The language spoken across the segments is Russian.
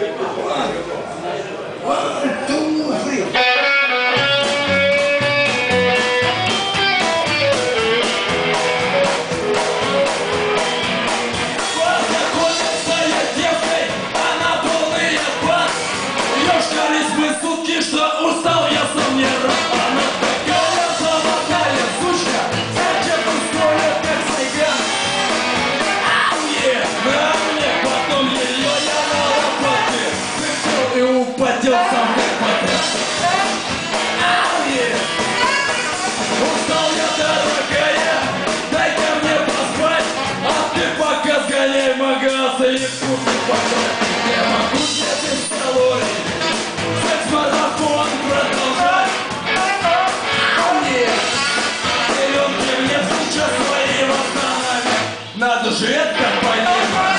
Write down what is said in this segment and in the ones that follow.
Надо же это понимать.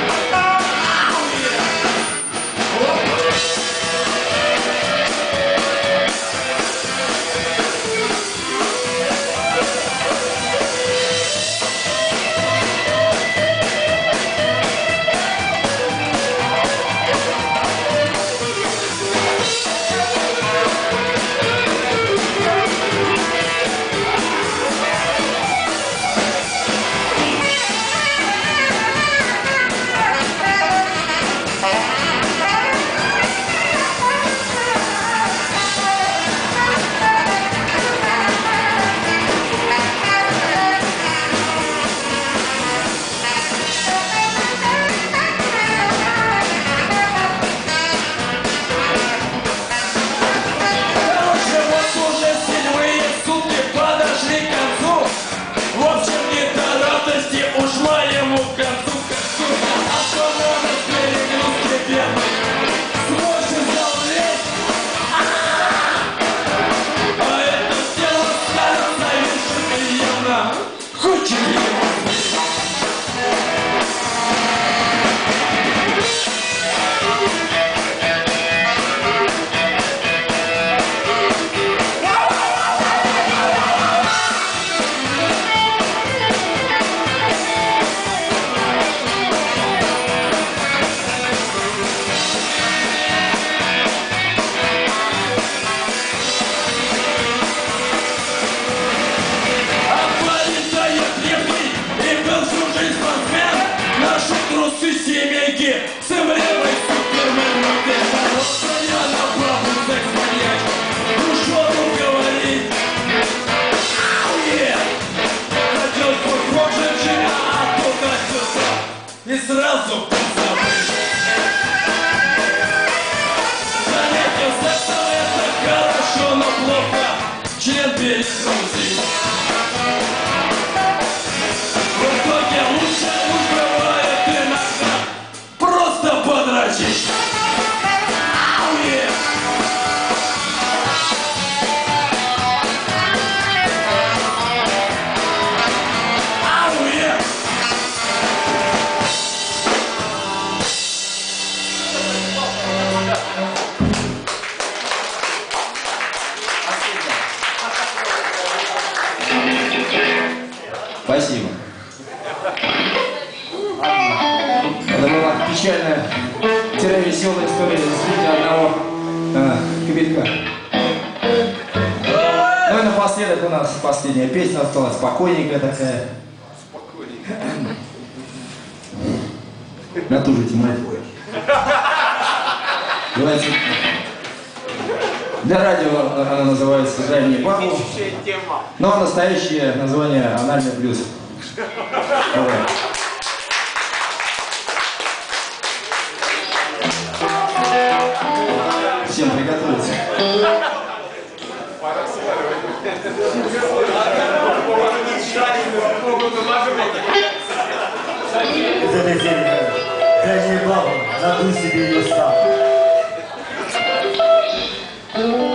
И сразу позабыть. Заметил сексом это хорошо, но плохо. Член перегрузить. В итоге лучше уж бывает иногда просто подрочить. Спасибо. Это была печальная, веселая история действительно одного кибитка. Ну и напоследок у нас последняя песня осталась, спокойненькая такая. Спокойненькая. Натужите, мать. Давайте. Для радио она называется «Дай мне бабу», но настоящее название «Анальный блюз». Давай. Всем приготовиться. Залетели. Дай мне бабу, надуй себе ее сам.